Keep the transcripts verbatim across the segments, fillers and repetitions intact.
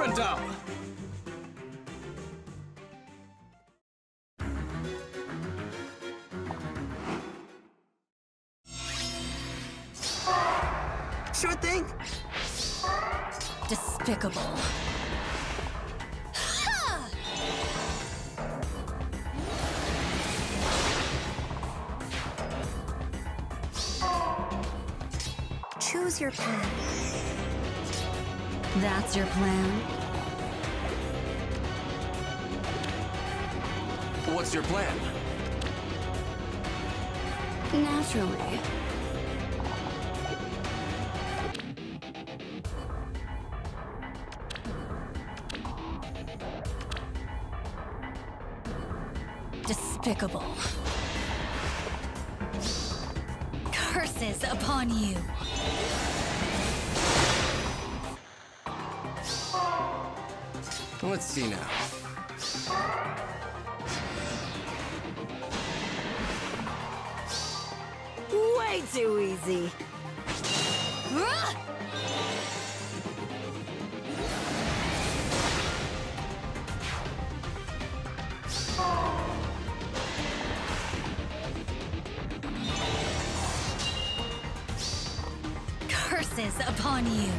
one down. Sure thing. Despicable. Choose your path. That's your plan? What's your plan? Naturally. Despicable. Curses upon you. Let's see now. Way too easy. Curses upon you.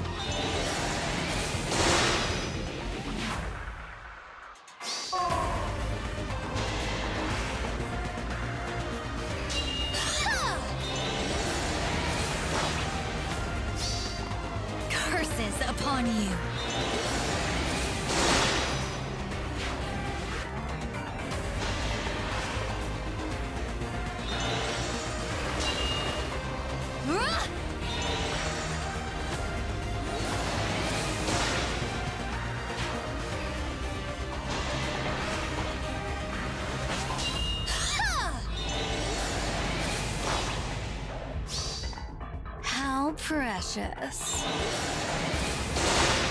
Curses upon you. How precious.